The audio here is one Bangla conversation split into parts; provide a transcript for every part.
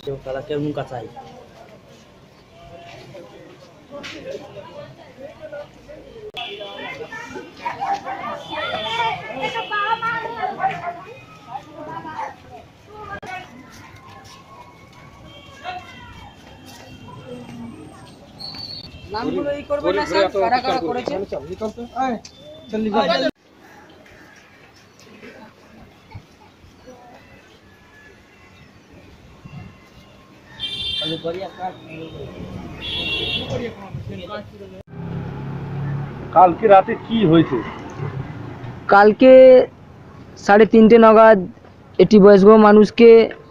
তারা কেউ নৌকা চাই। নামগুলো এই করবে না স্যার, কারা কারা করেছে। কালকে রাতে কি হয়েছে? কালকে 3:30 নাগাদ একটি বয়স্ক মানুষকে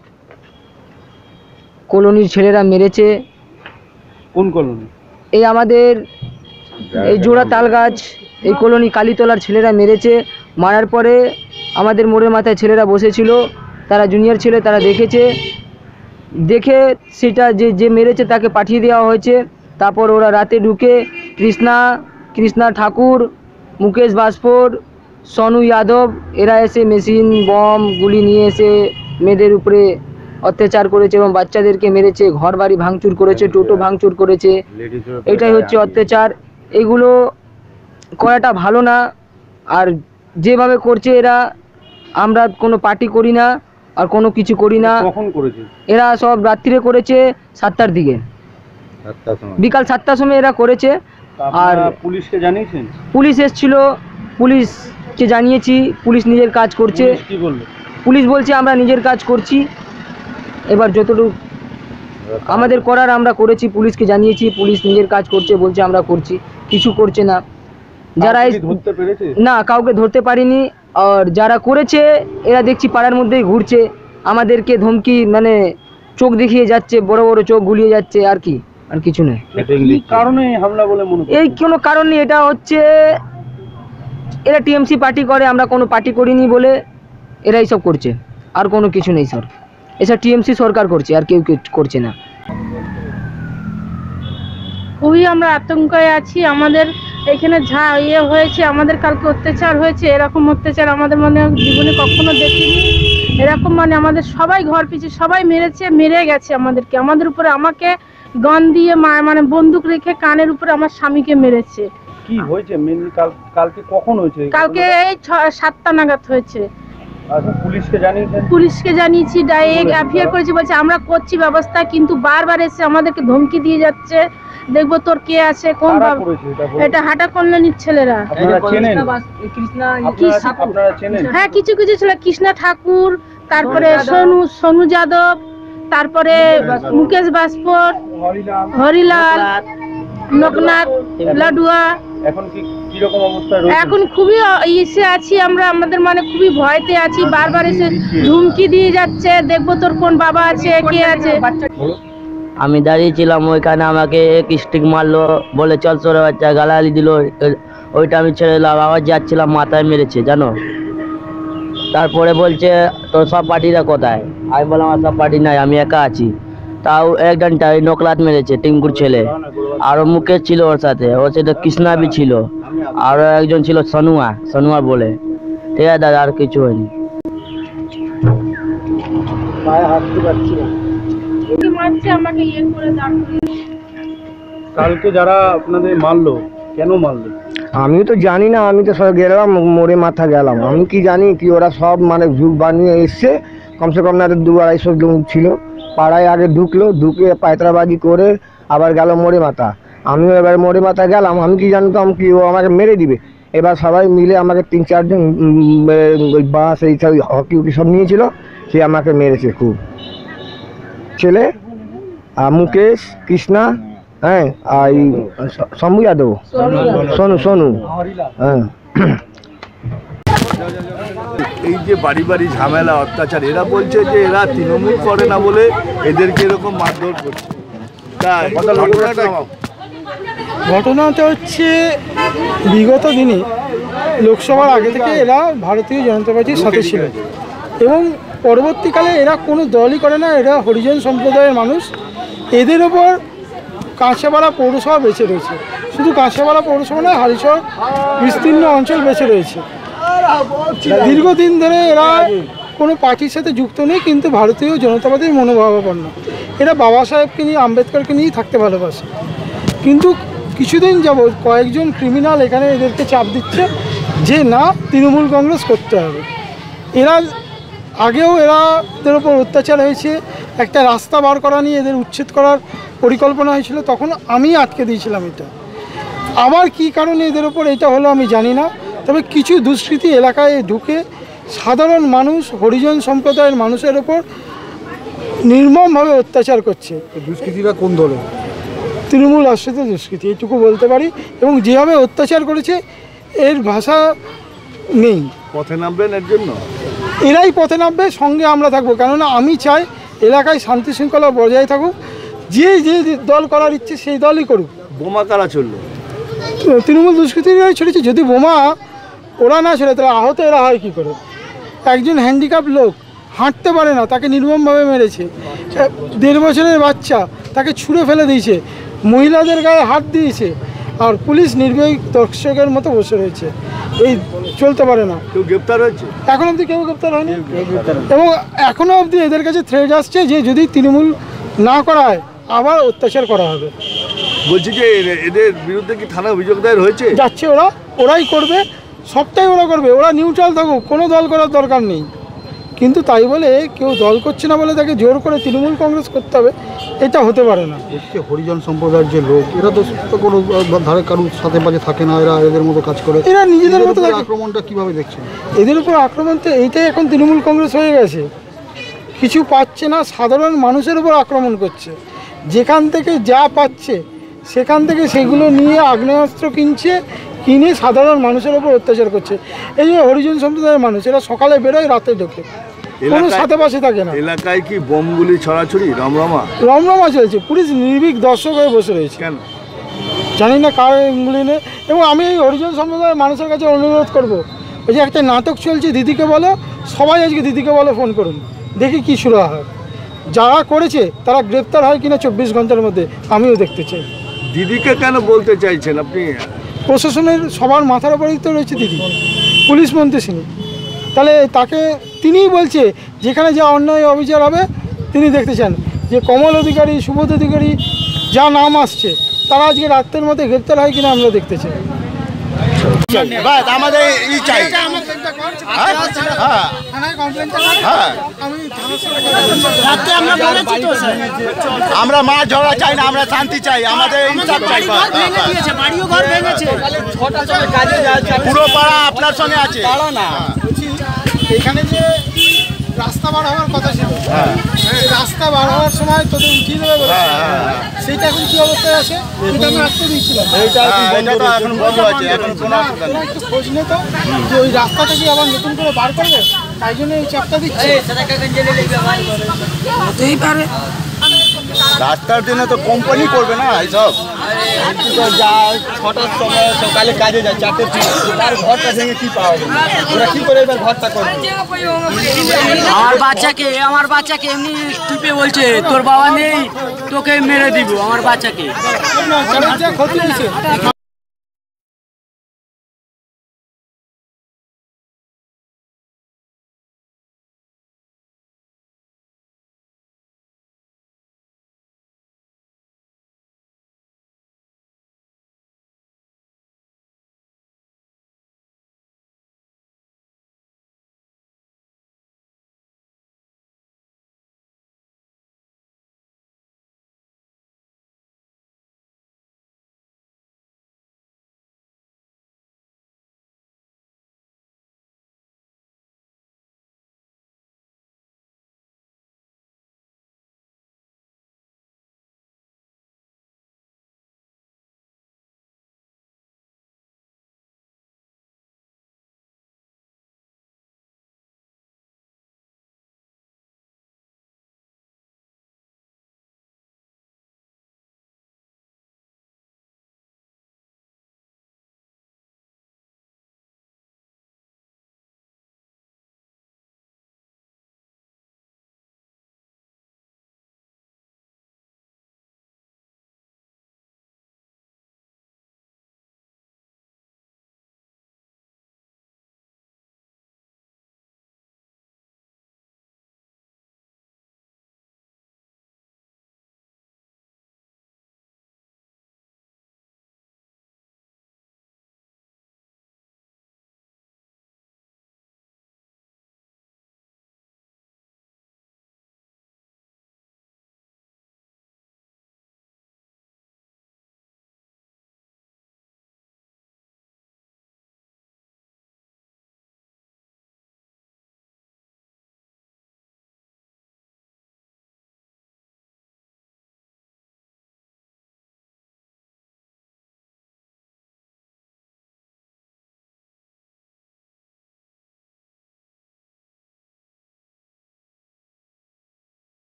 কলোনির ছেলেরা মেরেছে। কোন কলোনি? এই আমাদের এই জোড়া তাল গাছ এই কলোনি কালীতলার ছেলেরা মেরেছে। মারার পরে আমাদের মোড়ের মাথায় ছেলেরা বসেছিল, তারা জুনিয়র ছেলে, তারা দেখে সেটা যে মেরেছে তাকে পাঠিয়ে দেওয়া হয়েছে। তারপর ওরা রাতে ঢুকে কৃষ্ণা ঠাকুর, মুকেশ বাসফোর, সনু যাদব এরা এসে মেশিন বম গুলি নিয়ে এসে মেয়েদের উপরে অত্যাচার করেছে এবং বাচ্চাদেরকে মেরেছে, ঘর বাড়ি ভাঙচুর করেছে, টোটো ভাঙচুর করেছে। এটাই হচ্ছে অত্যাচার। এগুলো করাটা ভালো না। আর যেভাবে করছে এরা, আমরা কোনো পার্টি করি না আর কোনো কিছু করি না। কখন করেছে? এরা সব রাত্রিরে করেছে 7টার দিকে, বিকাল 7টার সময় এরা করেছে। আর পুলিশকে জানিয়েছেন? পুলিশ এসেছিল, পুলিশকে জানিয়েছি, পুলিশ নিজের কাজ করছে। কি বললো? পুলিশ বলছে আমরা নিজের কাজ করছি, এবার যতটুকু আমাদের করার আমরা করেছি, পুলিশকে জানিয়েছি, পুলিশ নিজের কাজ করছে, বলছে আমরা করছি, কিছু করছে না। যারা ধরতে পেরেছে না, কাউকে ধরতে পারিনি। আর যারা করেছে এরা দেখছি পাড়ার মধ্যেই ঘুরছে, আমাদেরকে ধমকি মানে চোখ দেখিয়ে যাচ্ছে, বড় বড় চোখ গুলিয়ে যাচ্ছে, আর কি, আর কিছু নেই। এই কারণে হামলা বলে মনে হয়? এই কোনো কারণ নেই, এটা হচ্ছে এরা টিএমসি পার্টি করে, আমরা কোনো পার্টি করিনি বলে এরা এইসব করছে, আর কোনো কিছু নেই স্যার। এসব টিএমসি সরকার করছে, আর কেউ করছে না। খুবই আমরা আতঙ্কে আছি। আমাদের এখানে যা হয়েছে, আমাদের কালকে অত্যাচার হয়েছে, এরকম অত্যাচার আমাদের মানে জীবনে কখনো দেখিনি। এরকম মানে আমাদের সবাই ঘর পিছু সবাই মেরে গেছে আমাদেরকে, আমাদের উপরে আমাকে গন দিয়ে মানে বন্দুক রেখে কানের উপরে আমার স্বামীকে মেরেছে। কি হয়েছে মেনলি? কালকে কখন হয়েছে? কালকে এই 7টা নাগাদ হয়েছে। আচ্ছা, পুলিশকে জানিয়েছেন? পুলিশকে জানিয়েছি, ডাইরেক্ট এফআইআর করেছি, বলছে আমরা করছি ব্যবস্থা, কিন্তু বারবার এসে আমাদেরকে ধমকি দিয়ে যাচ্ছে, দেখবো তোর কে আছে কোন। এটা হাটা কল্যাণীর ছেলেরা। হ্যাঁ, কিছু কিছু ছেলে, কৃষ্ণা ঠাকুর, তারপরে সনু যাদব, তারপরে মুকেশ বাসফোর, হরিলাল, লোকনাথ, লাডুয়া। এখন খুবই ইসে আছি আমরা, আমাদের মানে খুবই ভয়তে আছি, বারবার এসে ধমকি দিয়ে যাচ্ছে, দেখবো তোর কোন বাবা আছে কে আছে। আমি দাঁড়িয়েছিলাম ওইখানে, আমাকে এক স্টিক মারলো, বলে চল সরে বাচ্চা, গালাগালি দিল। ওইটা আমি ছেড়ে দিলাম, আবার যাচ্ছিলাম, মাথায় মেরেছে জানো। তারপরে বলছে তোর সব পার্টিরা কোথায়? আমি বললাম আমার সব পার্টি নাই, আমি একা আছি। তাও একজনটা ওই নকলাত মেরেছে, টিঙ্কুর ছেলে। আরও মুকেশ ছিল ওর সাথে, ওর সাথে কৃষ্ণাবি ছিল, আরও একজন ছিল সনুয়া বলে। ঠিক আছে দাদা, আর কিছু হয়নি। কালকে যারা আপনাদের মারলো, কেন মারলো? আমি তো জানি না, আমি তো সব গেলাম মোড়ে মাথা গেলাম, আমি কি জানি কি ওরা সব মানে যুগ বানিয়ে এসছে। কমসে কম না 200-250 জন ছিল, পাড়ায় আগে ঢুকে পায়তারাবাজি করে আবার গেল মোড়ে মাথা। আমিও এবার মোড়ে মাথা গেলাম, আমি কি জানতাম কি ও আমাকে মেরে দিবে। এবার সবাই মিলে আমাকে 3-4 জন ওই বাস এই সব হকি সব নিয়েছিল, সে আমাকে মেরেছে খুব। ছেলে মুকেশ, কৃষ্ণা, হ্যাঁ, আর শম্ভু যাদব, সনু, হ্যাঁ। এই যে বাড়ি বাড়ি ঝামেলা অত্যাচার, এরা বলছে যে এরা তৃণমূল করে না বলে এদেরকে এরকম মারধর করছে। ঘটনাটা হচ্ছে বিগত দিনে লোকসভার আগে থেকে এরা ভারতীয় জনতা পার্টির সাথে ছিল এবং পরবর্তীকালে এরা কোনো দলই করে না, এরা হরিজন সম্প্রদায়ের মানুষ। এদের ওপর কাঁচাপাড়া পৌরসভা বেঁচে রয়েছে, শুধু কাঁচাপাড়া পৌরসভা নয়, হালিশহর বিস্তীর্ণ অঞ্চল বেঁচে রয়েছে। দীর্ঘদিন ধরে এরা কোনো পার্টির সাথে যুক্ত নেই, কিন্তু ভারতীয় জনতা পার্টির মনোভাবাপন্ন। এরা বাবা সাহেবকে নিয়ে, আম্বেদকরকে নিয়েই থাকতে ভালোবাসে। কিন্তু কিছুদিন যাবৎ কয়েকজন ক্রিমিনাল এখানে এদেরকে চাপ দিচ্ছে যে না, তৃণমূল কংগ্রেস করতে হবে। এদের ওপর অত্যাচার হয়েছে, একটা রাস্তা বার করা নিয়ে এদের উচ্ছেদ করার পরিকল্পনা হয়েছিল, তখন আমি আটকে দিয়েছিলাম এটা। আবার কি কারণে এদের ওপর এটা হলো আমি জানি না, তবে কিছু দুষ্কৃতী এলাকায় ঢুকে সাধারণ মানুষ, হরিজন সম্প্রদায়ের মানুষের ওপর নির্মমভাবে অত্যাচার করছে। দুষ্কৃতীরা কোন দলে? তৃণমূল আশ্রিত দুষ্কৃতী, এইটুকু বলতে পারি। এবং যেভাবে অত্যাচার করেছে এর ভাষা নেই। পথে নামবেন এর জন্য? এরাই পথে নামবে, সঙ্গে আমরা থাকবো। কেননা আমি চাই এলাকায় শান্তি শৃঙ্খলা বজায় থাকুক, যে দল করার ইচ্ছে সেই দলই করুক। বোমা কারা চললো? তৃণমূল দুষ্কৃতীরাই ছড়িয়েছে। যদি বোমা ওরা না ছড়ে তাহলে আহত এরা হয় কী করে? একজন হ্যান্ডিক্যাপ লোক হাঁটতে পারে না, তাকে নির্মমভাবে মেরেছে। 1.5 বছরের বাচ্চা, তাকে ছুঁড়ে ফেলে দিয়েছে, মহিলাদের গায়ে হাত দিয়েছে, আর পুলিশ নির্ভীক দর্শকের মতো বসে রয়েছে। এই চলতে পারে না। কেউ গ্রেপ্তার হয়েছে? এখন অবধি কেউ গ্রেপ্তার হয়নি, এবং এখনও অবধি এদের কাছে থ্রেট আসছে যে যদি তৃণমূল না করায় আবার অত্যাচার করা হবে। বলছি যে এদের বিরুদ্ধে কি থানা অভিযোগ দায়ের হয়েছে? যাচ্ছে, ওরাই করবে, সবটাই ওরা করবে। ওরা নিউট্রাল থাকুক, কোনো দল করার দরকার নেই। কিন্তু তাই বলে কেউ দল করছে না বলে তাকে জোর করে তৃণমূল কংগ্রেস করতে হবে, এটা হতে পারে না। হরিজন সম্প্রদায়ের যে লোক, এরা তো কোনো ধারে কারোর সাথে পাশে থাকে না, এরা এদের মতো কাজ করে। এরা নিজেদের মতো থাকে। আক্রমণটা কিভাবে দেখছেন? এদের উপর আক্রমণ তো এইটাই এখন তৃণমূল কংগ্রেস হয়ে গেছে। কিছু পাচ্ছে না, সাধারণ মানুষের উপর আক্রমণ করছে। যেখান থেকে যা পাচ্ছে সেখান থেকে সেগুলো নিয়ে আগ্নেয়াস্ত্র কিনে সাধারণ মানুষের উপর অত্যাচার করছে। এই যে হরিজন সম্প্রদায়ের মানুষ, এরা সকালে বেরোয়, রাতে ঢোকে, কোনো সাথে পাশে থাকে না। এলাকায় কি বোমগুলি ছড়াছড়ি রমরমা চলছে। পুলিশ নির্ভীক দর্শক হয়ে বসে রয়েছে। কেন জানি না কার এগুলি নিয়ে। এবং আমি এই হরিজন সম্প্রদায়ের মানুষের কাছে অনুরোধ করব, ওই যে একটা নাটক চলছে দিদিকে বলো, সবাই আজকে দিদিকে বলো ফোন করুন, দেখি কি শুরু হয়। যারা করেছে তারা গ্রেপ্তার হয় কিনা 24 ঘন্টার মধ্যে আমিও দেখতে চাই। দিদিকে কেন বলতে চাইছেন আপনি? প্রশাসনের সবার মাথার উপরেই তো রয়েছে দিদি, পুলিশ মন্ত্রী তিনি। তাহলে তিনিই বলছে যেখানে যা অন্যায় অবিচার হবে তিনি দেখতে চান। যে কমল অধিকারী, সুবোধ অধিকারী যা নাম আসছে, তারা আজকে রাত্রের মধ্যে গ্রেপ্তার হয় কিনা আমরা দেখতে চাই। আমাদের ই চাই। আমরা মার ঝগড়া চাই না, আমরা শান্তি চাই, আমাদের ইনসাফ চাই। পুরো পাড়া আপনার সঙ্গে আছে। এখানে যে রাস্তা বার হওয়ার কথা ছিল, রাস্তা বার হওয়ার সময় তোদের উঠিয়ে দেবে বলে, সেইটা এখন কি অবস্থায় আছে? এটা আমি আটকে দিয়েছিলাম। এখন বন্ধ আছে, এখন কোনো অসুবিধা নেই। একটু খোঁজ নিত যে ওই রাস্তাটা কি আবার নতুন করে বার করবে, তাই জন্য এই চাপটা দিচ্ছে। হতেই পারে। রাস্তার জন্য তো কোম্পানি করবে না এইসব। যা 6টার সময় সকালে কাজে যায়, 4টের তার ঘরটা ভেঙে কি পাওয়া যাবে? ওরা কি করে এবার ঘরটা করবে? আমার বাচ্চাকে এমনি টিপে বলছে তোর বাবা নেই, তোকে মেরে দিব আমার বাচ্চাকে। ক্ষতি হয়েছে।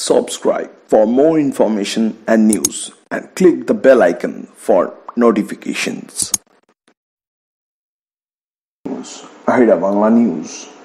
subscribe for more information and news and click the bell icon for notifications. Ahira Bangla News.